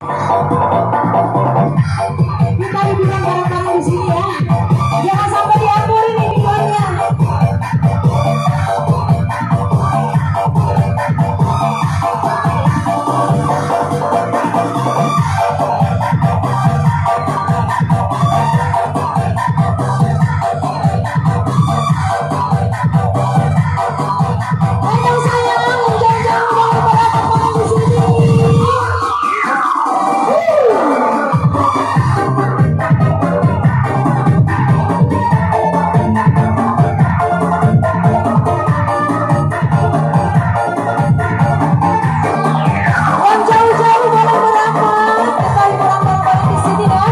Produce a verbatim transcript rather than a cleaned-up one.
Kita liburan bareng-bareng di sini ya. Jangan sampai diatur ini liburannya. Ayo sayang, jangan-jangan bareng-bareng di sini. Jauh-jauh bareng-bareng, kita liburan bareng-bareng di sini ya.